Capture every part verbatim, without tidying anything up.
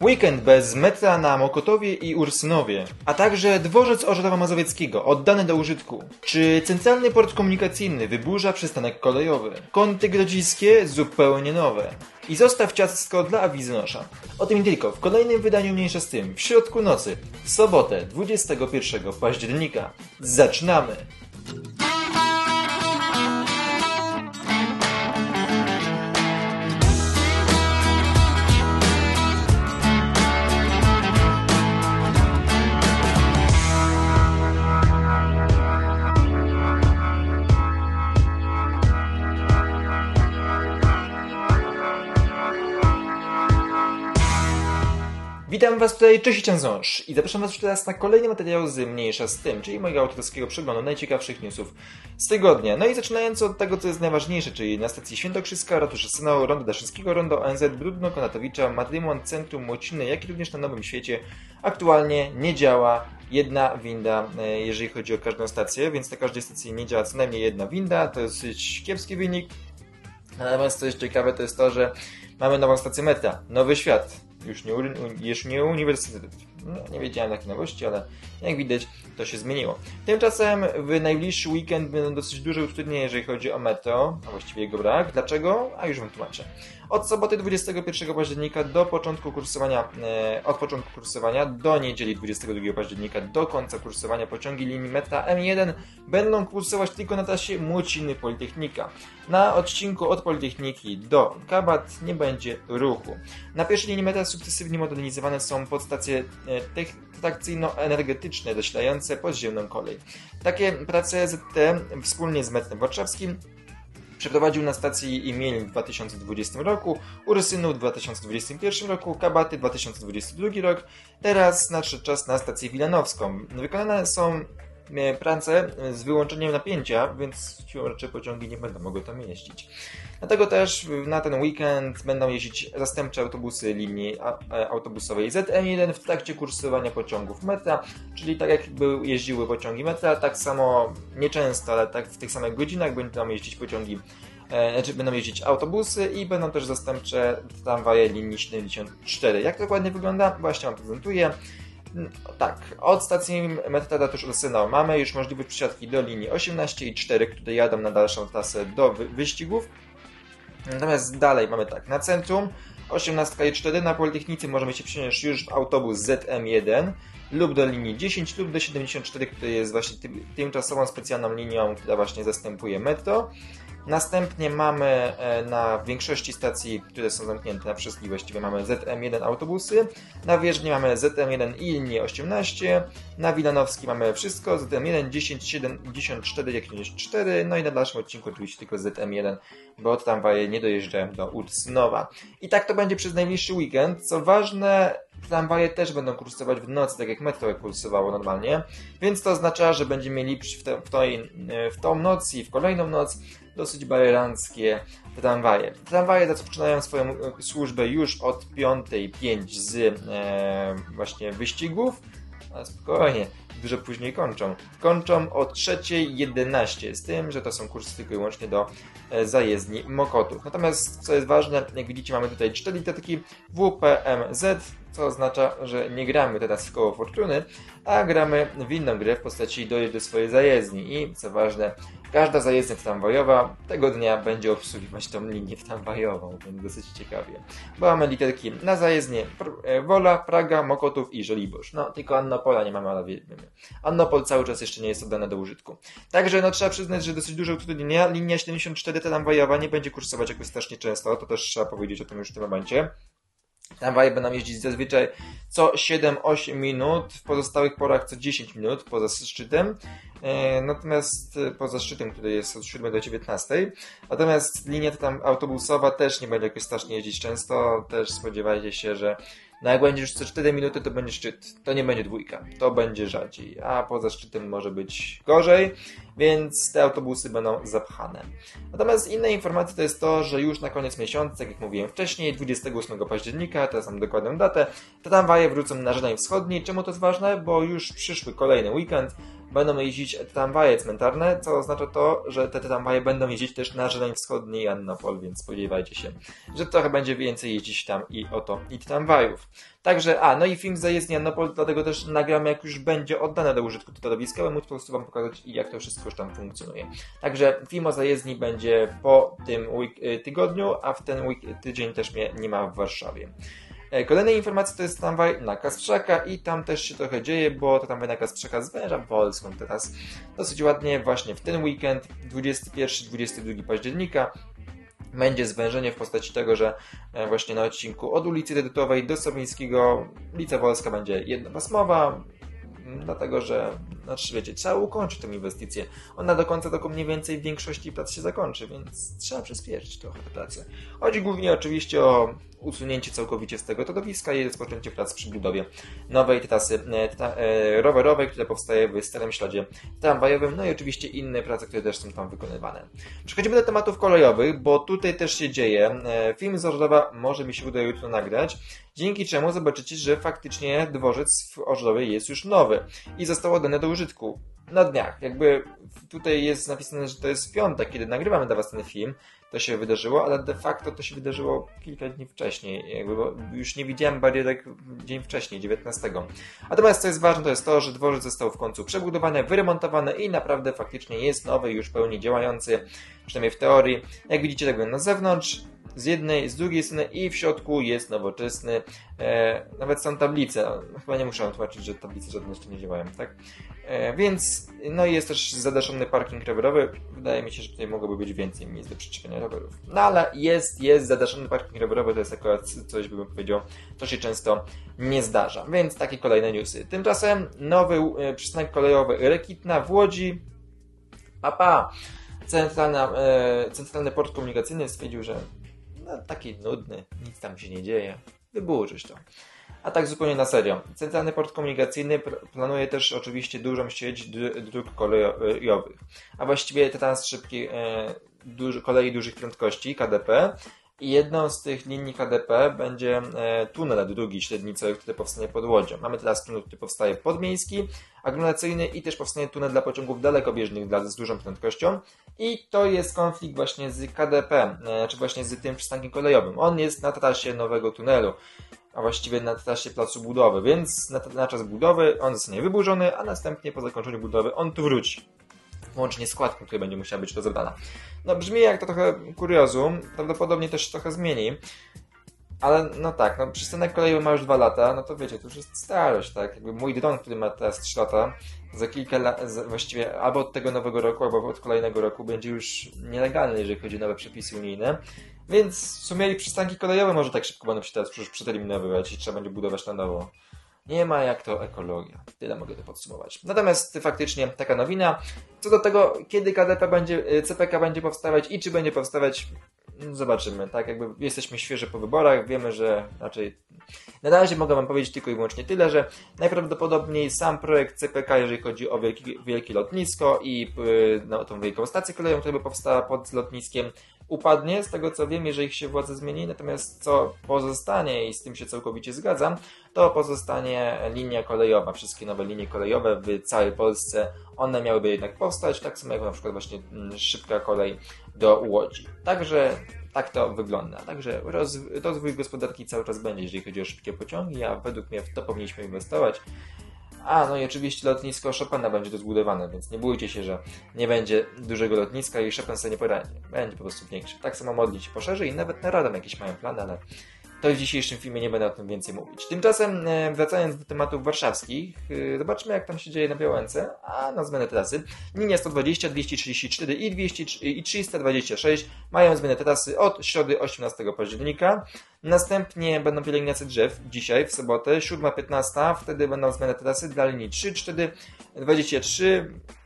Weekend bez metra na Mokotowie i Ursynowie, a także dworzec Orzetowa-Mazowieckiego oddany do użytku. Czy centralny port komunikacyjny wyburza przystanek kolejowy? Kąty grodziskie zupełnie nowe. I zostaw ciastko dla Awizonosza. O tym i tylko w kolejnym wydaniu Mniejsza z tym, w środku nocy, w sobotę dwudziestego pierwszego października. Zaczynamy! Witam Was tutaj, cześć Ciążąż i zapraszam Was już teraz na kolejny materiał z Mniejsza z tym, czyli mojego autorskiego przeglądu najciekawszych newsów z tygodnia. No i zaczynając od tego, co jest najważniejsze, czyli na stacji Świętokrzyska, ratusze Synału, Rondo Daszyńskiego, Rondo O N Z, Brudno, Konatowicza, Madrymon, Centrum Młociny, jak i również na Nowym Świecie aktualnie nie działa jedna winda, jeżeli chodzi o każdą stację, więc na każdej stacji nie działa co najmniej jedna winda, to jest dosyć kiepski wynik. Natomiast co jest ciekawe, to jest to, że mamy nową stację metra, Nowy Świat. Już nie, już nie uniwersytet. No, nie wiedziałem takiej nowości, ale jak widać to się zmieniło. Tymczasem w najbliższy weekend będą dosyć duże utrudnienia, jeżeli chodzi o metro, a właściwie jego brak. Dlaczego? A już Wam tłumaczę. Od soboty dwudziestego pierwszego października do początku kursowania, e, od początku kursowania do niedzieli dwudziestego drugiego października do końca kursowania pociągi linii metra M jeden będą kursować tylko na trasie Młociny Politechnika. Na odcinku od Politechniki do Kabat nie będzie ruchu. Na pierwszej linii metra sukcesywnie modernizowane są podstacje trakcyjno-energetyczne zasilające podziemną kolej. Takie prace Z T wspólnie z metrem warszawskim przeprowadził na stacji Imielin w dwa tysiące dwudziestym roku, Ursynów w dwa tysiące dwudziestym pierwszym roku, Kabaty dwa tysiące dwudziesty drugi rok, teraz nadszedł czas na stację Wilanowską. Wykonane są prace z wyłączeniem napięcia, więc siłą rzeczy pociągi nie będą mogły tam jeździć. Dlatego też na ten weekend będą jeździć zastępcze autobusy linii autobusowej Z M jeden w trakcie kursowania pociągów metra, czyli tak jak były, jeździły pociągi metra, tak samo nieczęsto, ale tak w tych samych godzinach będą jeździć pociągi, e, znaczy będą jeździć autobusy i będą też zastępcze tramwaje linii siedemdziesiąt cztery. Jak to dokładnie wygląda? Właśnie Wam prezentuję. Tak, od stacji metra ratusz Ursynowa mamy już możliwość przesiadki do linii osiemnaście i cztery, które jadą na dalszą trasę do wy wyścigów. Natomiast dalej mamy tak, na centrum osiemnaście i cztery, na Politechnicy możemy się przenieść już w autobus Z M jeden lub do linii dziesięć lub do siedemdziesiąt cztery, który jest właśnie tym, tymczasową specjalną linią, która właśnie zastępuje metro. Następnie mamy na większości stacji, które są zamknięte na wszystkich właściwie, mamy Z M jeden autobusy. Na Wierzchni mamy Z M jeden i linię osiemnaście. Na Wilanowski mamy wszystko, Z M jeden, dziesięć, siedemdziesiąt cztery, jak i cztery. No i na dalszym odcinku oczywiście tylko Z M jeden, bo tramwaje nie dojeżdżają do Ursynowa. I tak to będzie przez najbliższy weekend. Co ważne, tramwaje też będą kursować w nocy, tak jak metro kursowało normalnie. Więc to oznacza, że będziemy mieli w, te, w, tej, w tą noc i w kolejną noc dosyć bajeranckie tramwaje. Tramwaje rozpoczynają swoją służbę już od piątej pięć z e, właśnie wyścigów, a spokojnie, dużo później kończą. Kończą o trzeciej jedenaście, z tym, że to są kursy tylko i wyłącznie do e, zajezdni Mokotów. Natomiast, co jest ważne, jak widzicie, mamy tutaj cztery literki W P M Z, co oznacza, że nie gramy teraz w koło fortuny, a gramy w inną grę w postaci dojeźdź do swojej zajezdni. I co ważne, każda zajezdnia tramwajowa tego dnia będzie obsługiwać tą linię tramwajową, więc dosyć ciekawie. Bo mamy literki na zajezdnię Wola, Praga, Mokotów i Żoliborz. No, tylko Annopola nie mamy, ale wiemy. Annopol cały czas jeszcze nie jest oddane do użytku. Także no, trzeba przyznać, że dosyć duże utrudnienia. Linia siedemdziesiąt cztery tramwajowa nie będzie kursować jakoś strasznie często, to też trzeba powiedzieć o tym już w tym momencie. Tramwaje będą jeździć zazwyczaj co siedem osiem minut, w pozostałych porach co dziesięć minut poza szczytem. Natomiast poza szczytem, który jest od siódmej do dziewiętnastej. Natomiast linia tam autobusowa też nie będzie jakoś strasznie jeździć często. Też spodziewajcie się, że no jak będzie już co cztery minuty, to będzie szczyt. To nie będzie dwójka. To będzie rzadziej. A poza szczytem może być gorzej, więc te autobusy będą zapchane. Natomiast inna informacja to jest to, że już na koniec miesiąca, tak jak mówiłem wcześniej, dwudziestego ósmego października, teraz mam dokładną datę, te tramwaje wrócą na Żadań Wschodni. Czemu to jest ważne? Bo już przyszły kolejny weekend będą jeździć tramwaje cmentarne, co oznacza to, że te tramwaje będą jeździć też na Żeleń Wschodni i Annopol, więc spodziewajcie się, że trochę będzie więcej jeździć tam i oto i tramwajów. Także, a, no i film Zajezdni Annopol, dlatego też nagramy, jak już będzie oddane do użytku to torowiska, móc po prostu wam pokazać, jak to wszystko już tam funkcjonuje. Także film o zajezdni będzie po tym tygodniu, a w ten tydzień też mnie nie ma w Warszawie. Kolejna informacja to jest tramwaj na Kasprzaka i tam też się trochę dzieje, bo to tramwaj na Kasprzaka zwęża Polską teraz dosyć ładnie właśnie w ten weekend, dwudziestego pierwszego do dwudziestego drugiego października. Będzie zwężenie w postaci tego, że właśnie na odcinku od ulicy Edytowej do Sowińskiego ulica Wolska będzie jednopasmowa, dlatego że, znaczy wiecie, trzeba ukończyć tę inwestycję. Ona do końca roku mniej więcej w większości prac się zakończy, więc trzeba przyspieszyć trochę tę pracę. Chodzi głównie oczywiście o usunięcie całkowicie z tego torowiska i rozpoczęcie prac przy budowie nowej trasy tra e, rowerowej, która powstaje w Starym Śladzie Tramwajowym, no i oczywiście inne prace, które też są tam wykonywane. Przechodzimy do tematów kolejowych, bo tutaj też się dzieje. E, film z Orzowa może mi się uda jutro nagrać, dzięki czemu zobaczycie, że faktycznie dworzec w Orzowie jest już nowy i został oddany do użytku na dniach. Jakby tutaj jest napisane, że to jest piątek, kiedy nagrywamy dla was ten film, to się wydarzyło, ale de facto to się wydarzyło kilka dni wcześniej. Jakby, bo już nie widziałem barierek dzień wcześniej, dziewiętnastego. Natomiast co jest ważne, to jest to, że dworzec został w końcu przebudowany, wyremontowany i naprawdę faktycznie jest nowy, już pełni działający, przynajmniej w teorii. Jak widzicie, tak na zewnątrz, z jednej, z drugiej strony i w środku jest nowoczesny. E, nawet są tablice. Chyba nie muszę tłumaczyć, że tablice żadne jeszcze nie działają, tak? E, więc, no i jest też zadaszony parking rowerowy. Wydaje mi się, że tutaj mogłoby być więcej miejsc do przyczepienia rowerów. No ale jest, jest zadaszony parking rowerowy, to jest akurat coś, bym powiedział, co się często nie zdarza. Więc takie kolejne newsy. Tymczasem nowy e, przystanek kolejowy Rekitna w Łodzi. Papa. Centralna, e, Centralny Port Komunikacyjny stwierdził, że no, taki nudny, nic tam się nie dzieje, wyburzyć to. A tak zupełnie na serio. Centralny Port Komunikacyjny planuje też oczywiście dużą sieć dróg kolejowych, a właściwie trans szybkiej e, duży, kolei dużych prędkości, K D P. I jedną z tych linii K D P będzie e, tunel drugi średnicowy, który powstanie pod Łodzią. Mamy teraz tunel, który powstaje podmiejski, aglomeracyjny i też powstanie tunel dla pociągów dalekobieżnych dla, z dużą prędkością. I to jest konflikt właśnie z K D P, e, czy właśnie z tym przystankiem kolejowym. On jest na trasie nowego tunelu, a właściwie na trasie placu budowy, więc na, na czas budowy on zostanie wyburzony, a następnie po zakończeniu budowy on tu wróci. Łącznie z kładką, która będzie musiała być rozebrana. No brzmi jak to trochę kuriozum, prawdopodobnie też trochę zmieni, ale no tak, no przystanek kolejowy ma już dwa lata, no to wiecie, to już jest starość, tak? Jakby mój dron, który ma teraz trzy lata, za kilka lat, właściwie albo od tego nowego roku, albo od kolejnego roku będzie już nielegalny, jeżeli chodzi o nowe przepisy unijne, więc w sumie i przystanki kolejowe może tak szybko będą się teraz już przeterminowywać i trzeba będzie budować na nowo. Nie ma jak to ekologia. Tyle mogę to podsumować. Natomiast faktycznie taka nowina. Co do tego, kiedy K D P będzie, C P K będzie powstawać i czy będzie powstawać, zobaczymy. Tak, jakby jesteśmy świeżo po wyborach, wiemy, że raczej na razie mogę wam powiedzieć tylko i wyłącznie tyle, że najprawdopodobniej sam projekt C P K, jeżeli chodzi o wielki, wielkie lotnisko i no, tą wielką stację kolejową, która by powstała pod lotniskiem, upadnie, z tego co wiem, jeżeli się władza zmieni, natomiast co pozostanie, i z tym się całkowicie zgadzam, to pozostanie linia kolejowa. Wszystkie nowe linie kolejowe w całej Polsce, one miałyby jednak powstać, tak samo jak na przykład właśnie szybka kolej do Łodzi. Także tak to wygląda. Także rozwój gospodarki cały czas będzie, jeżeli chodzi o szybkie pociągi, a według mnie w to powinniśmy inwestować. A, no i oczywiście lotnisko Chopina będzie tu zbudowane, więc nie bójcie się, że nie będzie dużego lotniska i Chopin sobie nie poradzi. Będzie po prostu większy. Tak samo modlić się poszerzy i nawet na Radom jakieś mają plany, ale to w dzisiejszym filmie nie będę o tym więcej mówić. Tymczasem, wracając do tematów warszawskich, zobaczmy jak tam się dzieje na Białęce, a na zmianę trasy. Linia sto dwadzieścia, dwieście trzydzieści cztery i, dwieście, i trzysta dwadzieścia sześć mają zmianę trasy od środy osiemnastego października. Następnie będą pielęgnacje drzew dzisiaj, w sobotę, siódma piętnasta, wtedy będą zmiany trasy dla linii trzy, cztery, dwadzieścia trzy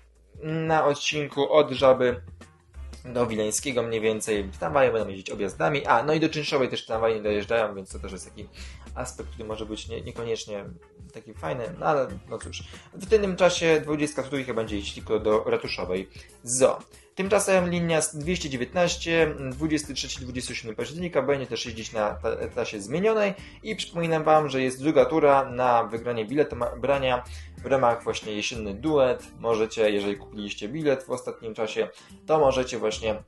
na odcinku od Żaby do Wileńskiego mniej więcej. Tramwaje będą jeździć objazdami. A, no i do Czynszowej też tramwaje nie dojeżdżają, więc to też jest taki aspekt, który może być nie, niekoniecznie taki fajny, no ale no cóż. W tym czasie dwudziestka trójka będzie jeździć tylko do Ratuszowej. Zo. Tymczasem linia dwieście dziewiętnaście, dwudziestego trzeciego do dwudziestego siódmego października będzie też jeździć na trasie zmienionej i przypominam Wam, że jest druga tura na wygranie biletu brania w ramach właśnie jesienny duet. Możecie, jeżeli kupiliście bilet w ostatnim czasie, to możecie właśnie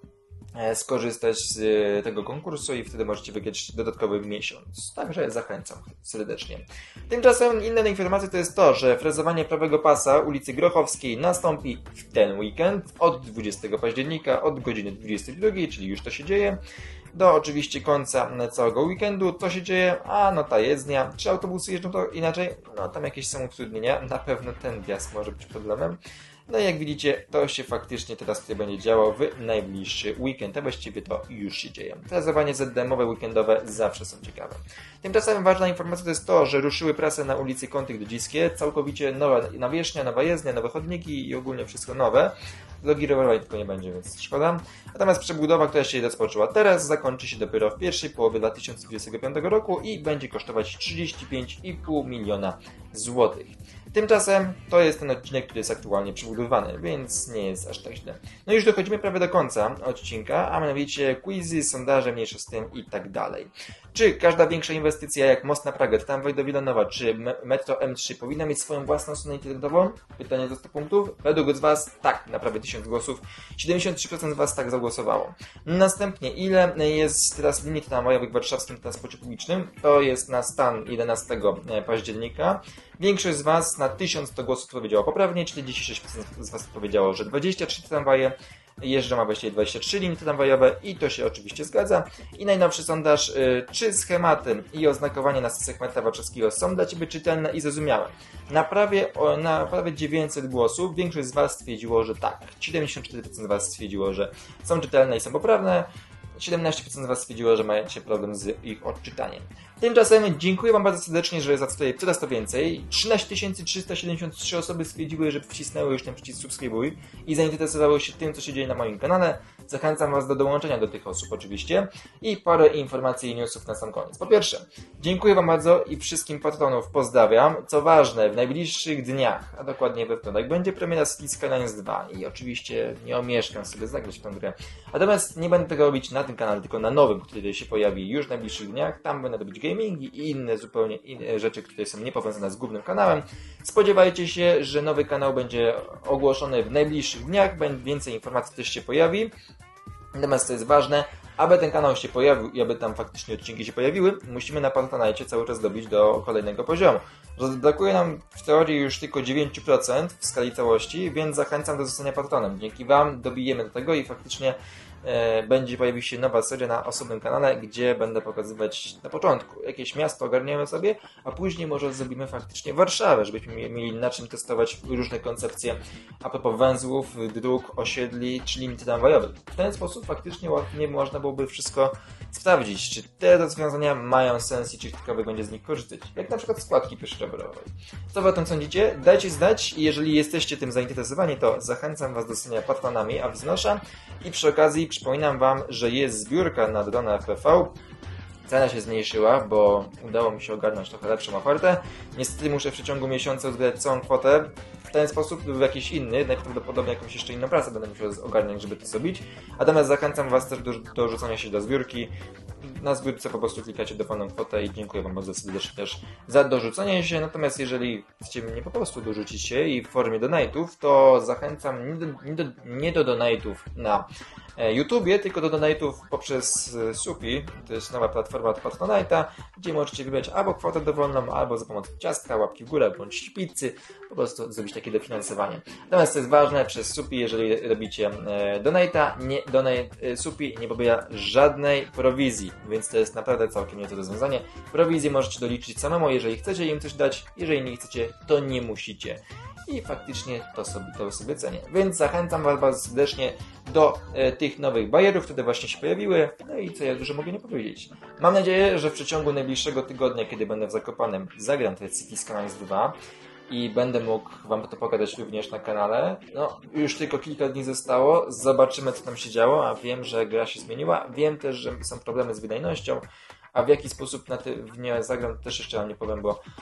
skorzystać z tego konkursu i wtedy możecie wygrać dodatkowy miesiąc. Także zachęcam serdecznie. Tymczasem inna informacja to jest to, że frezowanie prawego pasa ulicy Grochowskiej nastąpi w ten weekend od dwudziestego października od godziny dwudziestej drugiej, czyli już to się dzieje, do oczywiście końca całego weekendu. To się dzieje, a no ta jezdnia, czy autobusy jeżdżą to inaczej? No tam jakieś są utrudnienia, na pewno ten wjazd może być problemem. No i jak widzicie, to się faktycznie teraz tutaj będzie działo w najbliższy weekend, a właściwie to już się dzieje. Frezowanie Z D M-owe, weekendowe zawsze są ciekawe. Tymczasem ważna informacja to jest to, że ruszyły prasy na ulicy Kąty-Grodziskie, całkowicie nowa nawierzchnia, nowa jezdnia, nowe chodniki i ogólnie wszystko nowe. Drogi rowerowej tylko nie będzie, więc szkoda. Natomiast przebudowa, która się rozpoczęła teraz, zakończy się dopiero w pierwszej połowie dwa tysiące dwudziestego piątego roku i będzie kosztować trzydzieści pięć i pół miliona złotych. Tymczasem to jest ten odcinek, który jest aktualnie przebudowany, więc nie jest aż tak źle. No już dochodzimy prawie do końca odcinka, a mianowicie quizy, sondaże, mniejsze z tym i tak dalej. Czy każda większa inwestycja jak most na Pragę, tramwaj do Wilanowa, czy metro M trzy powinna mieć swoją własną stronę internetową? Pytanie do stu punktów. Według z Was tak, na prawie tysiąc głosów. siedemdziesiąt trzy procent z Was tak zagłosowało. Następnie, ile jest teraz linii tramwajowych w warszawskim transporcie publicznym? To jest na stan jedenastego października. Większość z Was na tysiąc sto głosów powiedziało poprawnie, czterdzieści sześć procent z Was powiedziało, że dwadzieścia trzy tramwaje jeżdżą, a właściwie dwadzieścia trzy linie tramwajowe i to się oczywiście zgadza. I najnowszy sondaż, czy schematy i oznakowanie na stacjach metra warszawskiego są dla Ciebie czytelne i zrozumiałe? Na prawie, na prawie dziewięćset głosów większość z Was stwierdziło, że tak. siedemdziesiąt cztery procent z Was stwierdziło, że są czytelne i są poprawne. siedemnaście procent z Was stwierdziło, że macie problem z ich odczytaniem. Tymczasem dziękuję Wam bardzo serdecznie, że za tutaj coraz to więcej. trzynaście tysięcy trzysta siedemdziesiąt trzy osoby stwierdziły, że wcisnęły już ten przycisk subskrybuj i zainteresowały się tym, co się dzieje na moim kanale. Zachęcam Was do dołączenia do tych osób oczywiście i parę informacji i newsów na sam koniec. Po pierwsze, dziękuję Wam bardzo i wszystkim patronów pozdrawiam. Co ważne, w najbliższych dniach, a dokładnie we wtorek, będzie premiera City Skylines dwa i oczywiście nie omieszkam sobie zagrać w tę grę. Natomiast nie będę tego robić na tym kanale, tylko na nowym, który się pojawi już w najbliższych dniach. Tam będę robić gamingi i inne zupełnie inne rzeczy, które są niepowiązane z głównym kanałem. Spodziewajcie się, że nowy kanał będzie ogłoszony w najbliższych dniach, więcej informacji też się pojawi. Natomiast to jest ważne, aby ten kanał się pojawił i aby tam faktycznie odcinki się pojawiły, musimy na Patronite cały czas dobić do kolejnego poziomu. Brakuje nam w teorii już tylko dziewięć procent w skali całości, więc zachęcam do zostania patronem. Dzięki Wam dobijemy do tego i faktycznie e, będzie pojawić się nowa seria na osobnym kanale, gdzie będę pokazywać na początku jakieś miasto ogarniemy sobie, a później może zrobimy faktycznie Warszawę, żebyśmy mieli na czym testować różne koncepcje a propos węzłów, dróg, osiedli czy linii tramwajowych. W ten sposób faktycznie ładnie można byłoby wszystko sprawdzić, czy te rozwiązania mają sens i czy ktokolwiek będzie z nich korzystać. Jak na przykład składki pieszy rowerowej. Co Wy o tym sądzicie? Dajcie znać i jeżeli jesteście tym zainteresowani, to zachęcam Was do zostania patronami a wznosza i przy okazji przypominam Wam, że jest zbiórka na drona F P V. Cena się zmniejszyła, bo udało mi się ogarnąć trochę lepszą ofertę. Niestety muszę w przeciągu miesiąca zbierać całą kwotę w ten sposób lub w jakiś inny, najprawdopodobniej jakąś jeszcze inną pracę będę musiał ogarniać, żeby to zrobić. Natomiast zachęcam Was też do, do rzucania się do zbiórki. Na zbiórce po prostu klikacie dowolną kwotę i dziękuję Wam bardzo serdecznie też za dorzucenie się. Natomiast jeżeli chcecie mnie po prostu dorzucić się i w formie donate'ów, to zachęcam nie do, nie do, nie do donate'ów na YouTubie, tylko do donate'ów poprzez Supi. To jest nowa platforma od Patronite'a, gdzie możecie wybrać albo kwotę dowolną, albo za pomocą ciastka, łapki w górę, bądź pizzy, po prostu zrobić takie dofinansowanie. Natomiast to jest ważne, przez Supi, jeżeli robicie donate'a, nie, donate Supi nie pobiera żadnej prowizji, więc to jest naprawdę całkiem niezłe rozwiązanie. Prowizję możecie doliczyć samemu, jeżeli chcecie im coś dać, jeżeli nie chcecie, to nie musicie. I faktycznie to sobie, to sobie cenię. Więc zachęcam Was bardzo serdecznie do e, tych nowych bajerów, które właśnie się pojawiły. No i co ja dużo mogę nie powiedzieć. Mam nadzieję, że w przeciągu najbliższego tygodnia, kiedy będę w Zakopanem, zagram te City Skylines dwa i będę mógł Wam to pokazać również na kanale. No, już tylko kilka dni zostało. Zobaczymy, co tam się działo, a wiem, że gra się zmieniła. Wiem też, że są problemy z wydajnością, a w jaki sposób na ty, w nie zagram też jeszcze Wam nie powiem, bo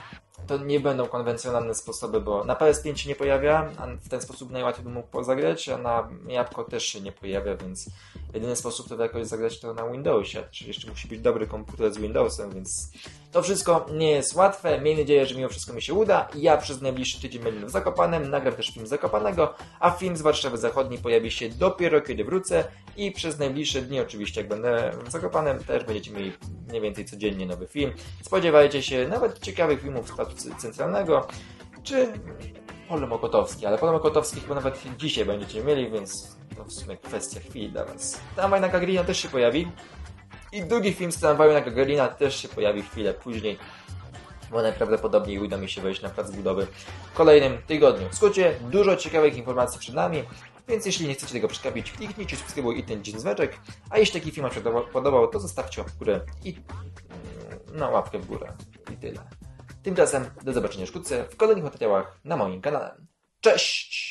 to nie będą konwencjonalne sposoby, bo na P S pięć się nie pojawia, a w ten sposób najłatwiej bym mógł zagrać, a na jabłko też się nie pojawia, więc jedyny sposób to jakoś zagrać to na Windowsie, czyli jeszcze musi być dobry komputer z Windowsem, więc to wszystko nie jest łatwe. Miejmy nadzieję, że mimo wszystko mi się uda. Ja przez najbliższy tydzień będę w Zakopanem, nagram też film z Zakopanego, a film z Warszawy Zachodniej pojawi się dopiero kiedy wrócę i przez najbliższe dni oczywiście jak będę w Zakopanem też będziecie mieli mniej więcej codziennie nowy film. Spodziewajcie się nawet ciekawych filmów z Placu Centralnego, czy Pole Mokotowskie, ale Pole Mokotowskie chyba nawet dzisiaj będziecie mieli, więc to w sumie kwestia chwili dla Was. Tramwaj na Gagarina też się pojawi i drugi film z tramwaju na Gagarina też się pojawi chwilę później, bo najprawdopodobniej uda mi się wejść na plac budowy w kolejnym tygodniu. W skrócie, dużo ciekawych informacji przed nami, więc jeśli nie chcecie tego przegapić, kliknijcie subskrybuj i ten dzwoneczek, a jeśli taki film Wam się podobał, to zostawcie łapkę w górę i no, łapkę w górę i tyle. Tymczasem do zobaczenia wkrótce w kolejnych materiałach na moim kanale. Cześć!